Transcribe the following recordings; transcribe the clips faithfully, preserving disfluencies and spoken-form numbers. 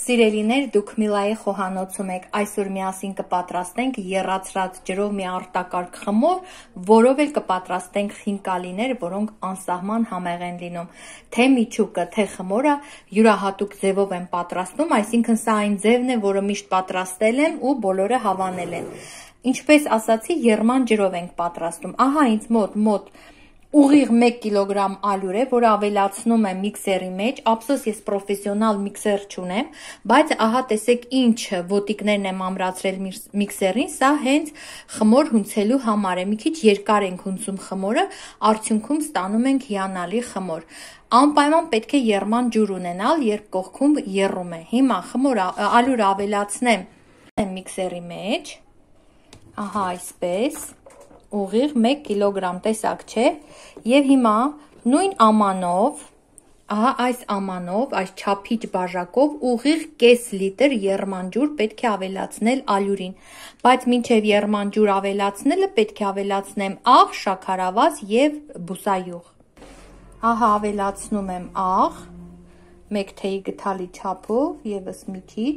Սիրելիներ, դուք Միլայի խոհանոցում եք, այսօր միասին կպատրաստենք եռացրած ջրով մի արտակարգ խմոր, որով էլ կպատրաստենք խինկալիներ, որոնք անսահման համեղ են լինում։ Թե միջուկը, թե խմորը յուրահատուկ ձևով են պատրաստում, այսինքն սա այն ձևն է, որը միշտ պատրաստել են ու բոլորը հավանել են։ Ինչպես ասացի, եռման ջրով ենք պատրաստում։ Ահա ինձ մոտ մոտ ուղիղ մեկ կիլոգրամ ալյուր է, որը ավելացնում եմ միքսերի մեջ, ափսոս ես պրոֆեսիոնալ միքսեր չունեմ, բայց ահա տեսեք ինչ ոտիկներն եմ ամրացրել միքսերին, սա հենց խմոր հունցելու համար է, մի քիչ երկար ենք հունցում խմորը, արդյունքում ստանում ենք հիանալի խմոր։ Անպայման պետք է եռման ջուր ունենալ, երբ կողքում եռում է։ Հիմա խմոր ալյուր ավելացնեմ միքսերի մեջ, ահա այսպես, ուղիղ մեկ կիլոգրամ, տեսակ չէ, եւ հիմա նույն ամանով, ահա այս ամանով, այս չափիչ բաժակով ուղիղ կես լիտր եռման ջուր պետք է ավելացնել ալյուրին, բայց մինչև եռման ջուր ավելացնելը պետք է ավելացնեմ աղ, շաքարավազ եւ բուսայուղ։ Ահա ավելացնում եմ աղ, մեկ թեյի գթալի չափով, եւս մի քիչ,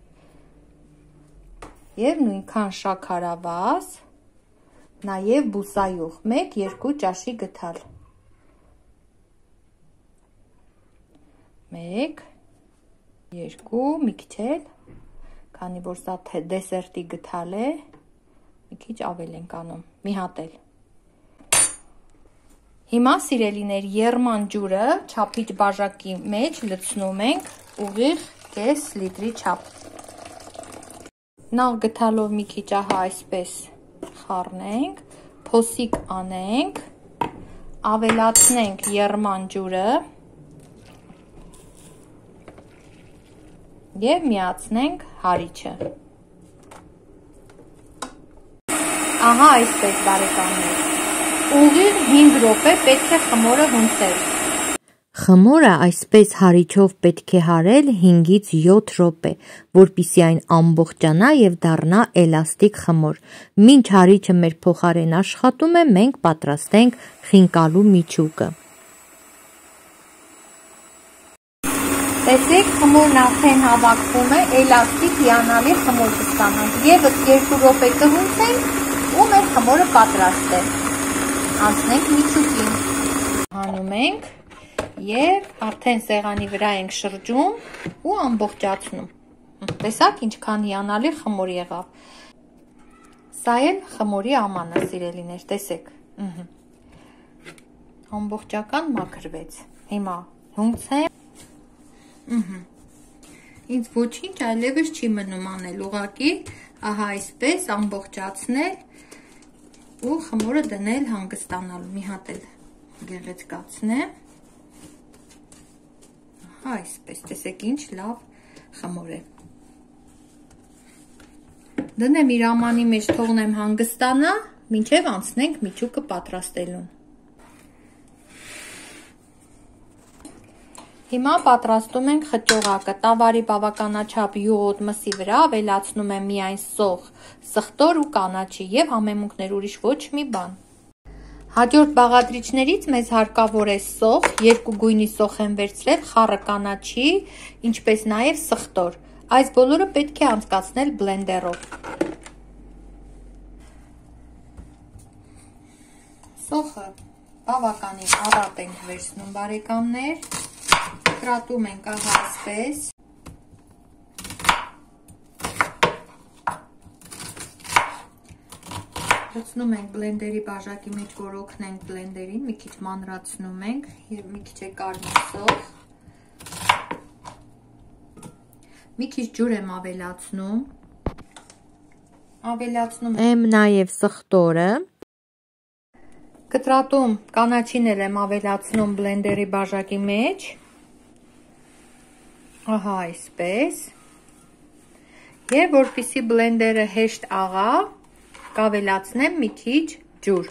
եւ նույնքան շաքարավազ, նաև բուսայուղ, մեկ երկու ճաշի գթալ, մեկ, երկու, մի քիչ էլ, քանի որ սա դեսերտի գթալ է, մի քիչ ավել ենք անում, մի հատ էլ։ Հիմա սիրելիներ, եռման ջուրը չափիչ բաժակի մեջ լցնում ենք ուղիղ կես լիտրի չափ։ Նախ գթալով մի քիչ ահա այսպես խառնենք, փոսիկ անենք, ավելացնենք եռման ջուրը եւ միացնենք հարիճը։ Ահա այսպես բարեկամներ, ուղիղ հինգ րոպե պետք է խմորը հունցել։ Խմորը այսպես հարիճով պետք է հարել հինգից յոթ րոպե, որպեսզի այն ամբողջանա եւ դառնա էլաստիկ խմոր։ Մինչ հարիճը մեր փոխարեն աշխատում է, մենք պատրաստենք խինկալու միջուկը։ Տեսեք, խմորն արդեն հավաքվում է, էլաստիկ հիանալի խմոր կստանանք։ Եվս երկու րոպե կհունցենք ու մեր խմորը պատրաստ է։ Անցնենք միջուկին։ Հանում ենք եւ արդեն սեղանի վրա ենք շրջում ու ամբողջացնում։ Տեսակ ինչքան հիանալի խմոր եղավ։ Սա էլ խմորի ամանը, սիրելիներ, տեսեք։ Ամբողջական մաքրվեց։ Հիմա հունցեմ։ Ինձ ոչինչ այլևս չի մնում անել, ուղղակի ահա այսպես ամբողջացնել ու խմորը դնել հանգստանալու։ Մի հատ էլ գեղեցկացնեմ։ Ահա այսպես, տեսեք ինչ լավ խմոր է։ Դնեմ իր ամանի մեջ, թողնեմ հանգստանա, մինչև անցնենք միջուկը պատրաստելուն։ Հիմա պատրաստում ենք խճողակը, տավարի բավականաչափ յուղոտ մսի վրա ավելացնում եմ միայն սոխ, սխտոր ու կանաչի եւ համեմունքներ, ուրիշ ոչ մի բան։ Հաջորդ բաղադրիչներից մեզ հարկավոր է սոխ, երկու գույնի սոխ եմ վերցրել, խառը կանաչի, ինչպես նաեւ սխտոր։ Այս բոլորը պետք է անցկացնել բլենդերով։ Սոխը բավականին առատ ենք վերցնում, բարեկամներ, կտրատում ենք ահա այսպես։ Լցնում ենք բլենդերի բաժակի մեջ, որ օգնենք բլենդերին, մի քիչ մանրացնում ենք եւ մի քիչ է կարմիր սոխ։ Մի քիչ ջուր եմ ավելացնում։ Ավելացնում եմ նաև սխտորը։ Կտրատում կանաչին եմ ավելացնում բլենդերի բաժակի մեջ։ Ահա այսպես։ Եվ որպեսզի բլենդերը հեշտ աղա, կավելացնեմ մի քիչ ջուր։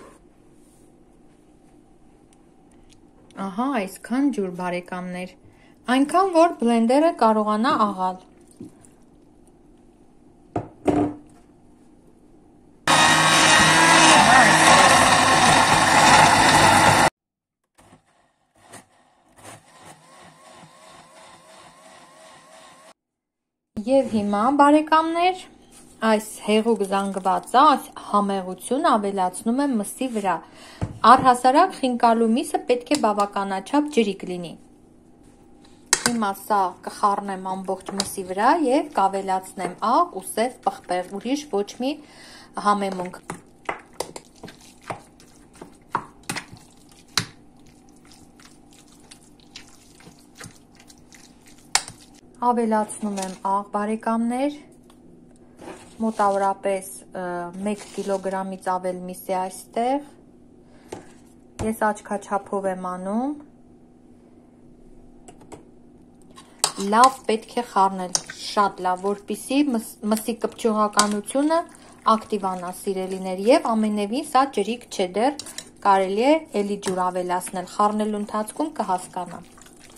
Ահա այսքան ջուր, բարեկամներ, այնքան որ բլենդերը կարողանա աղալ։ Եվ հիմա բարեկամներ, այս հեղուկ զանգվածը, այս համեղությունը ավելացնում եմ մսի վրա։ Առհասարակ խինկալու միսը պետք է բավականաչափ ջրիկ լինի։ Հիմա սա կխառնեմ ամբողջ մսի վրա եւ կավելացնեմ աղ ու սև պղպեղ, ուրիշ ոչ մի համեմունք։ Ավելացնում եմ աղ բարեկամներ, մոտավորապես մեկ կիլոգրամից ավել միս է այստեղ, ես աչքաչափով եմ անում, լավ պետք է խառնել, շատ լավ, որպեսզի մսի կպչողականությունը ակտիվանա սիրելիներ եւ ամենևին սա ջրիկ չէ, դեռ կարելի է էլի ջուր ավելացնել, խառնելու ընթացքում կհասկանամ։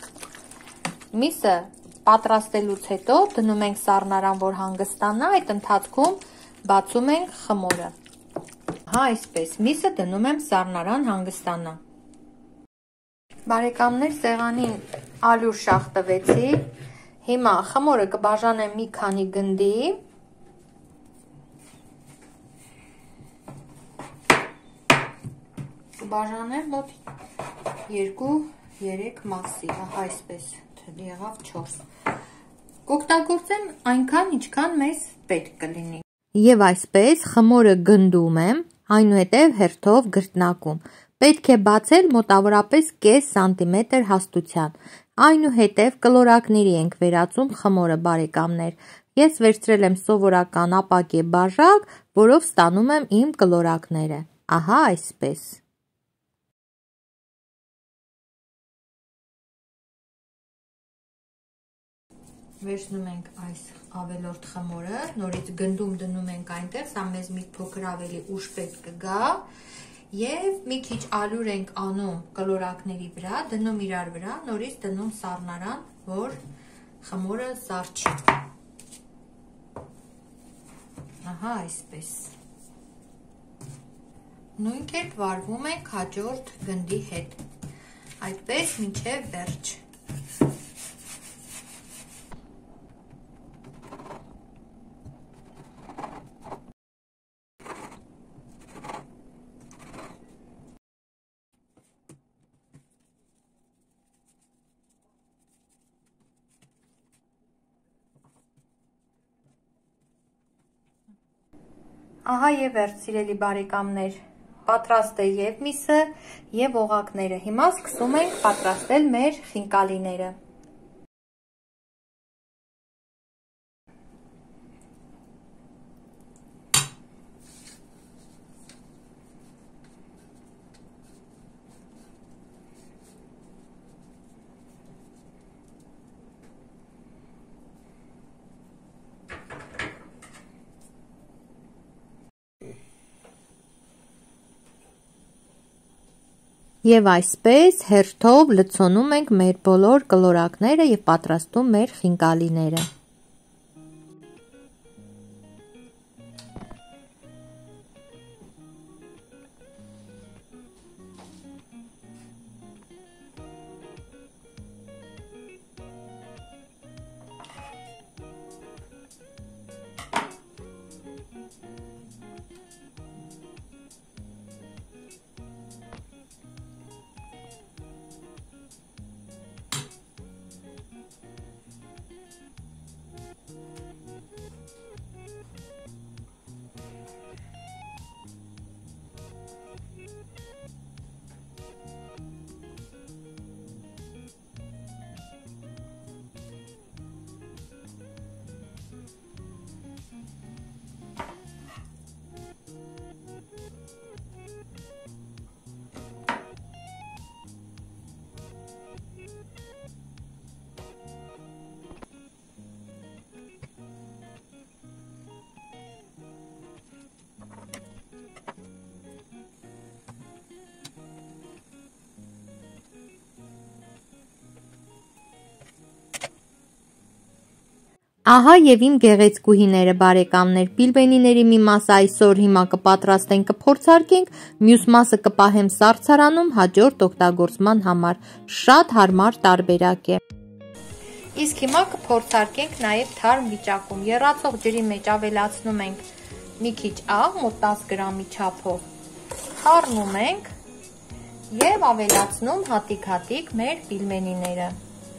Միսը պատրաստելուց հետո դնում ենք սառնարան, որ հանգստանա, այդ ընթացքում բացում ենք խմորը։ Հա, այսպես, միսը դնում եմ սառնարան հանգստանա։ Բարեկամներ, սեղանին ալյուր շաղ տվեցի, հիմա խմորը կբաժանեմ մի քանի գնդի, կբաժանեմ մոտ երկու երեք մասի, ահա այսպես, եղավ չորս։ Կօգտագործեմ այնքան, ինչքան մեզ պետք կլինի։ Եվ այսպես խմորը գնդում եմ, այնուհետև հերթով գրտնակում։ Պետք է բացել մոտավորապես կես սանտիմետր հաստության։ Այնուհետև կլորակների ենք վերածում խմորը բարեկամներ։ Ես վերցրել եմ սովորական ապակե բաժակ, որով ստանում եմ իմ կլորակները։ Ահա այսպես։ Վերցնում ենք այս ավելորդ խմորը, նորից գնդում դնում ենք այնտեղ, սա մեզ մի փոքր ավելի ուշ պետք կգա եւ մի քիչ ալյուր ենք անում կլորակների վրա, դնում իրար վրա, նորից դնում սառնարան, որ խմորը սառչի։ Ահա այսպես։ Նույն կերպ վարվում ենք հաջորդ գնդի հետ, այդպես մինչև վերջ։ Ահա եւ վերջ, սիրելի բարեկամներ, պատրաստ է եւ միսը, եւ օղակները։ Հիմա սկսում ենք պատրաստել մեր խինկալիները։ Եվ այսպես հերթով լցոնում ենք մեր բոլոր կլորակները եւ պատրաստում մեր խինկալիները։ Ահա եւ իմ գեղեցկուհիները բարեկամներ, պիլբենիների մի մասը այսօր հիմա կպատրաստենք, կփորձարկենք, մյուս մասը կպահեմ սառցարանում հաջորդ օգտագործման համար։ Շատ հարմար տարբերակ է։ Իսկ հիմա կփորձարկենք նաև թարմ վիճակում։ Եռացող ջրի մեջ ավելացնում ենք մի քիչ աղ, մոտ տասը գրամի չափով, խառնում ենք և ավելացնում հատիկ-հատիկ մեր պիլմենիները։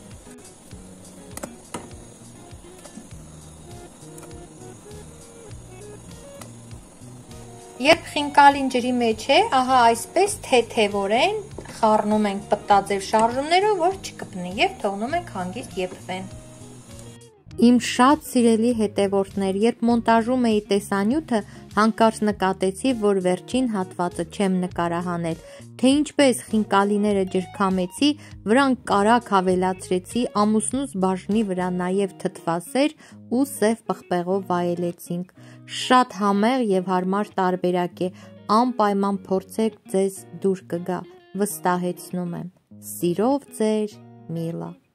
Երբ խինկալին ջրի մեջ է, ահա այսպես թեթևորեն խառնում ենք պտտաձև շարժումներով, որ չկպնի, և թողնում ենք հանգիստ եփվեն։ Իմ շատ սիրելի հետևորդներ, երբ մոնտաժում էի տեսանյութը, հանկարծ նկատեցի, որ վերջին հատվածը չեմ նկարահանել, թե ինչպես խինկալիները ջրքամեցի, վրան կարագ հավելացրեցի, ամուսնուս բաժնի վրա նաև թթվասեր ու սև պղպեղով վայելեցինք։ Շատ համեղ և հարմար տարբերակ է, անպայման փորձեք, ձեզ դուր կգա, վստահեցնում եմ։ Սիրով ձեր Միլա։